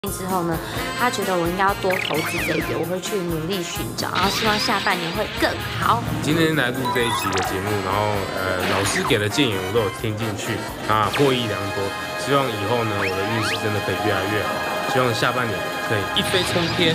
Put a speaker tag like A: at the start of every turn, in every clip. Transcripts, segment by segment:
A: 之后呢，他觉得我应该要多投资这一点，我会去努力寻找，然后希望下半年会更好。
B: 今天来录这一集的节目，然后老师给的建议我都有听进去啊，获益良多。希望以后呢，我的运势真的可以越来越好，希望下半年可以一飞冲天。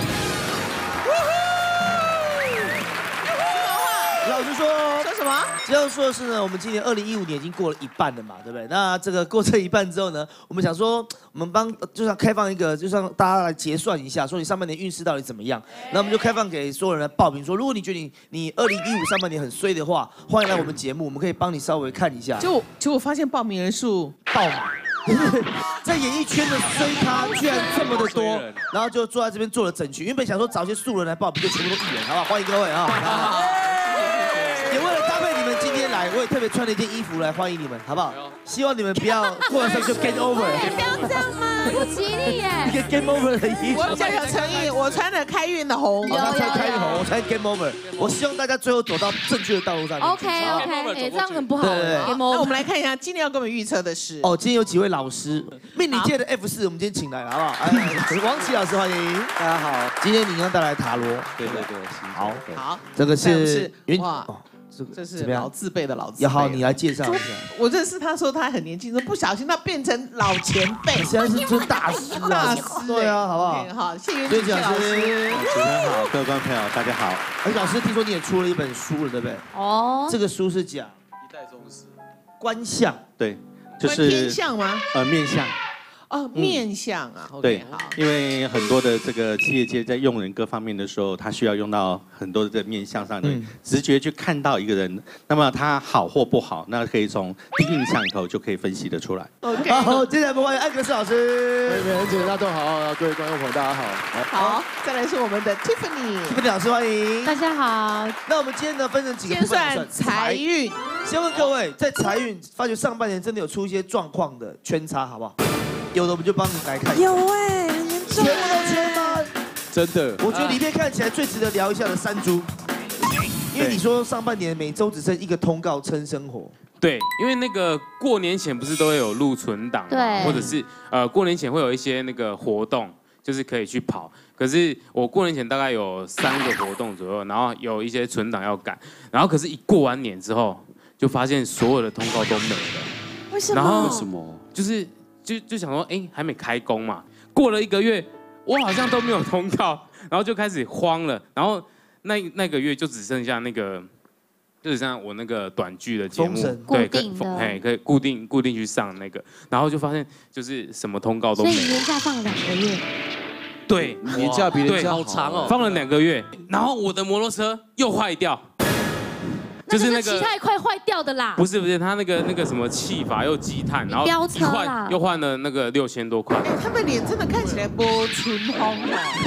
C: 老实说什么？只要说的是呢，我们今年2015年已经过了一半了嘛，对不对？那这个过这一半之后呢，我们想说，我们就像开放一个，就让大家来结算一下，说你上半年运势到底怎么样。那我们就开放给所有人来报名，说如果你觉得你2015上半年很衰的话，欢迎来我们节目，我们可以帮你稍微看一下。
D: 结果发现报名人数
C: 爆满。在演艺圈的衰咖居然这么的多，然后就坐在这边做了整群。原本想说找一些素人来报名，就全部都艺人，好不好？欢迎各位啊！也为了搭配你们今天来，我也特别穿了一件衣服来欢迎你们，好不好？希望你们不要过完上就 game over。
A: 不要这样嘛，不吉利耶！
C: 一个 game over 的衣服。
D: 我比较有诚意，我穿了开运的红。
C: 他穿开运红，我穿 game over。我希望大家最后走到正确的道路上。
A: OK， 这样很不好。
D: 那我们来看一下今天要跟我们预测的是。
C: 哦，今天有几位老师，命理界的 F4，我们今天请来了，好不好？王琦老师欢迎，大家好。今天你要带来塔罗。对，
D: 好，
C: 这个是
D: 哇。这是老字辈的老字辈。
C: 好，你来介绍一下。
D: 我认识他说他很年轻，说不小心他变成老前辈，
C: 现在是尊大师啊！
D: 大师，
C: 对啊，好不好？
D: 好，谢谢谢老师。
E: 主持人好，各位观众朋友大家好。
C: 老师，听说你也出了一本书了，对不对？
A: 哦。
C: 这个书是讲
E: 一代宗师。
C: 观相。
E: 对，就是
D: 天相吗？
E: 面相。
D: 哦，面相啊，
E: 对，因为很多的这个企业界在用人各方面的时候，他需要用到很多的这面相上的直觉去看到一个人，那么他好或不好，那可以从第一印象里头就可以分析得出来。
C: OK， 好，接下来我们欢迎艾格斯老师。
F: 美人姐，大家好，各位观众朋友大家好。
D: 好，再来是我们的 Tiffany
C: 老师欢迎。
A: 大家好。
C: 那我们今天呢分成几个部分？
D: 先算财运。
C: 先问各位，在财运发觉上半年真的有出一些状况的圈差，好不好？有的我们就帮你来看。
A: 有哎，很严重。
C: 全部都圈吗？
F: 真的。
C: 我觉得里面看起来最值得聊一下的山猪，因为你说上半年每周只剩一个通告撑生活。
B: 对，因为那个过年前不是都会有录存档嘛，或者是过年前会有一些那个活动，就是可以去跑。可是我过年前大概有3个活动左右，然后有一些存档要赶，然后可是一过完年之后，就发现所有的通告都没了。
A: 为什么？
B: 然后为什么？就想说，还没开工嘛，过了1个月，我好像都没有通告，然后就开始慌了。然后那个月就只剩下那个，就只剩下我那个短剧的节目，
A: 对，
B: 可以固定去上那个，然后就发现就是什么通告都没有。
A: 所以年假放了2个月。
B: 对，
F: 年假比人家好长哦，
B: 放了2个月，然后我的摩托车又坏掉。
A: 就是那个骑太快坏掉的啦。
B: 不是，他那个什么气阀又积碳，然后又换了那个6000多块。
D: 他的脸真的看起来不春风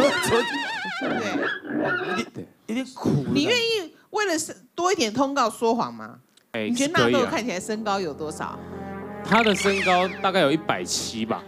C: 对，有点苦。
D: 你愿意为了多一点通告说谎吗？你觉得纳豆看起来身高有多少？
B: 他的身高大概有170吧。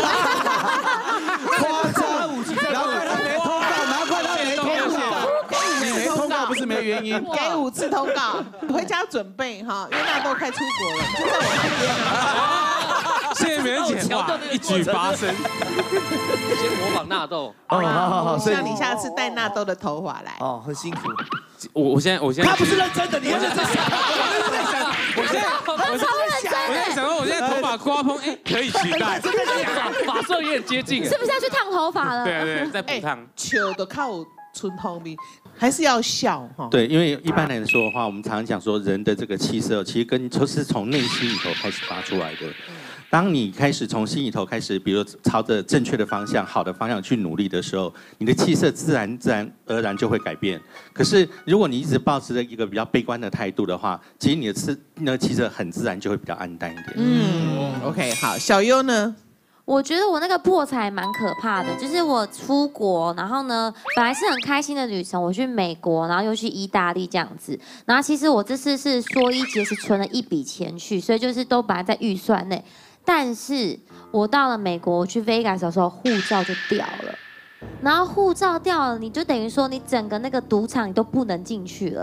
C: 夸张，5级，然后他没通告，难怪他没通告。
F: 你没通告不是没原因，
D: 给5次通告，回家准备哈，因为纳豆快出国了，就在我旁边啊。
B: 谢谢美人姐，哇，一举发声。
G: 先模仿纳豆。
C: 好，
D: 希望你下次带纳豆的头发来。
C: 哦，很辛苦。
B: 我现在，
C: 他不是认真的，你认真想。
B: 我在想说，我现在头发刮蓬，可以取代。
G: 发色也很接近，
A: 是不是要去烫头发了？
B: 对，在补烫。
D: 球都靠春风味，还是要笑哈。
E: 对，因为一般来说的话，我们常常讲说，人的这个气色其实就是从内心里头开始发出来的。当你开始从心里头开始，比如朝着正确的方向、好的方向去努力的时候，你的气色自然而然就会改变。可是如果你一直保持着一个比较悲观的态度的话，其实你的气色很自然就会比较暗淡一点。
D: OK， 好，小优呢？
A: 我觉得我那个破财蛮可怕的，就是我出国，然后呢，本来是很开心的旅程，我去美国，然后又去意大利这样子。然后其实我这次是说一节是存了一笔钱去，所以就是都本来在预算内。但是我到了美国，我去 Vegas 的时候，护照就掉了。然后护照掉了，你就等于说你整个那个赌场你都不能进去了。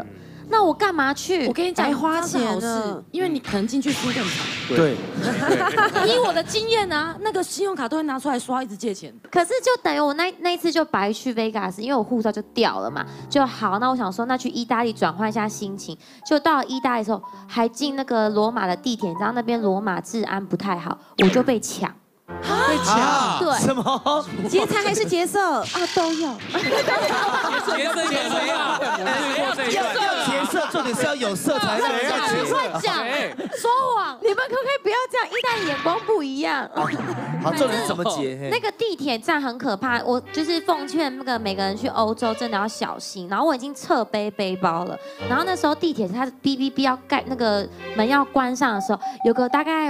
A: 那我干嘛去？
H: 我跟你讲，
I: 白花钱
H: 好事，因为你可能进去输更惨。
C: 对，
H: 以我的经验啊，那个信用卡都会拿出来刷，一直借钱。
A: 可是就等于我那一次就白去 Vegas， 因为我护照就掉了嘛。就好，那我想说，那去意大利转换一下心情。就到了意大利的时候，还进那个罗马的地铁，你知道那边罗马治安不太好，我就被抢。
C: 被抢？
A: 对，
C: 什么？
I: 劫财还是劫色
A: 啊？都有。
G: 劫色有谁啊？
C: 劫色重点是要有色才能
A: 乱讲，说谎。你们可不可以不要这样？意大利眼光不一样。
C: 好，重点是怎么劫？
A: 那个地铁站很可怕，我就是奉劝那个每个人去欧洲真的要小心。然后我已经侧背背包了，然后那时候地铁它哔哔哔要盖那个门要关上的时候，有个大概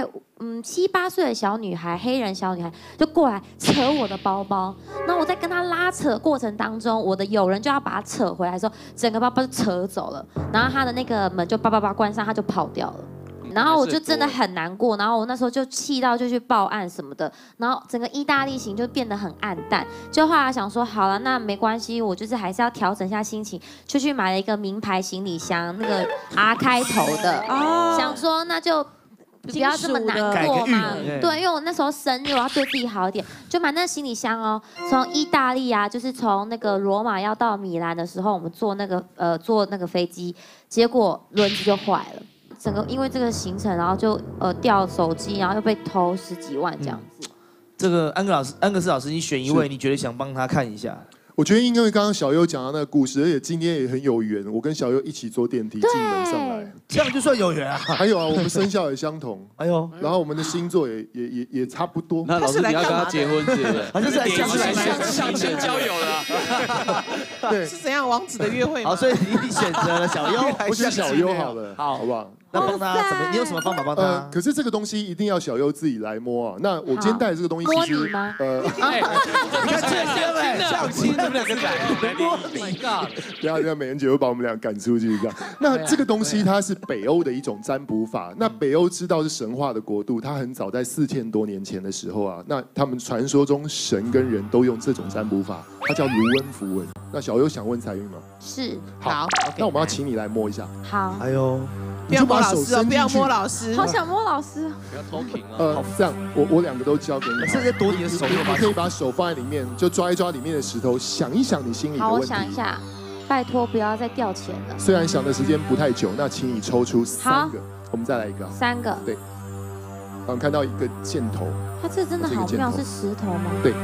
A: 7、8岁的小女孩，黑人小女孩就过来扯我的包包。然后我在跟她拉扯过程当中，我的友人就要把她扯回来的时候，整个包包就扯走了，然后她的那个门就叭叭叭关上，她就跑掉了。然后我就真的很难过，然后我那时候就气到就去报案什么的，然后整个意大利行就变得很暗淡。就后来想说，好了，那没关系，我就是还是要调整一下心情，就去买了一个名牌行李箱，那个 R 开头的，想说那就不要这么难过嘛。对，因为我那时候生日，我要对自己好一点，就买那个行李箱哦。从意大利啊，就是从那个罗马要到米兰的时候，我们坐那个飞机，结果轮子就坏了。整个因为这个行程，然后就掉手机，然后又被偷10几万这样子。
C: 这个安格斯老师，你选一位，你觉得想帮他看一下？
J: 我觉得因为刚刚小优讲到那个故事，而且今天也很有缘，我跟小优一起坐电梯进门上来，
C: 这样就算有缘啊。
J: 还有啊，我们生肖也相同，哎呦，然后我们的星座也差不多。
F: 那老师你要跟他结婚是不是？
C: 好像是来
G: 相亲交友的。
C: 对，
D: 是怎样王子的约会吗？
C: 好，所以你选择了小优，
J: 我选小优好了，好不好？
C: 那帮他怎么？你有什么方法帮他？
J: 可是这个东西一定要小优自己来摸啊。那我今天带的这个东西，
A: 摸你吗？
C: 你看这些相亲，你们两个来摸你。
J: 等下美人姐会把我们俩赶出去这样。那这个东西它是北欧的一种占卜法。那北欧知道是神话的国度，它很早在4000多年前的时候啊，那他们传说中神跟人都用这种占卜法，它叫卢恩符文。那小优想问财运吗？
A: 是。
D: 好，
J: 那我们要请你来摸一下。
A: 好。
C: 哎呦。
D: 不要摸老师哦！不要摸老师，
A: 好想摸老师。
G: 不要偷听啊！
J: 这样我2个都交给你。
C: 是在躲你的手，
J: 你可以把手放在里面，就抓一抓里面的石头，想一想你心里的问题。
A: 好，我想一下，拜托不要再掉钱了。
J: 虽然想的时间不太久，那请你抽出3个，我们再来一个。
A: 3个。
J: 对。我们看到一个箭头。
A: 它这真的好妙，是石头吗？
J: 对。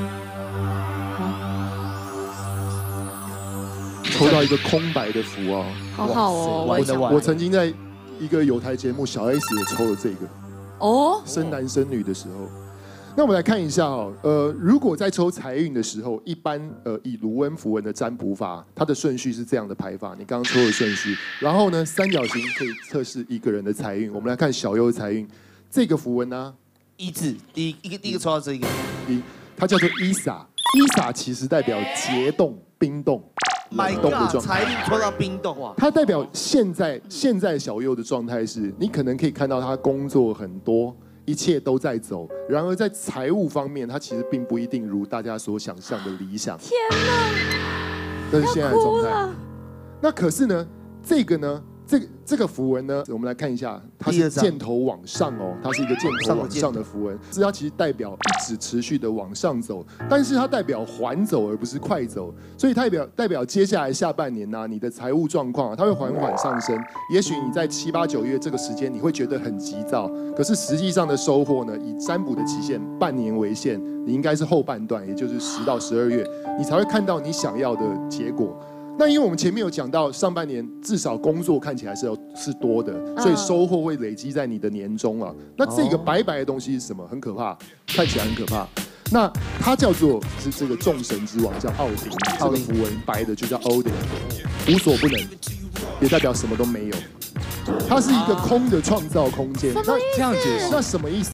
J: 抽到一个空白的符哦，
A: 好好哦，
J: 我曾经在一个有台节目，小 S 也抽了这个哦，生男生女的时候。那我们来看一下哦，如果在抽财运的时候，一般以卢恩符文的占卜法，它的顺序是这样的排法，你刚刚抽的顺序，然后呢，三角形可以测试一个人的财运。我们来看小优的财运，这个符文呢，1字，第一个抽到这个，它叫做伊萨，伊萨其实代表结冻、冰冻。
C: My God， 财运抽到冰冻哇！
J: 它代表现在小优的状态是，你可能可以看到他工作很多，一切都在走。然而在财务方面，他其实并不一定如大家所想象的理想。
A: 天哪！
J: 这是现在的状态。那可是呢，这个呢，这个符文呢，我们来看一下，它是箭头往上哦，它是一个箭头往上的符文，它其实代表一直持续的往上走，但是它代表缓走而不是快走，所以代表接下来下半年呢，你的财务状况它会缓缓上升。也许你在7、8、9月这个时间你会觉得很急躁，可是实际上的收获呢，以占卜的期限半年为限，你应该是后半段，也就是10到12月，你才会看到你想要的结果。那因为我们前面有讲到，上半年至少工作看起来是多的，所以收获会累积在你的年终啊。那这个白白的东西是什么？很可怕，看起来很可怕。那它叫做是这个众神之王，叫奥丁。这个符文白的就叫 Odin， 无所不能，也代表什么都没有。它是一个空的创造空间。
A: 那
J: 这样解释，那什么意思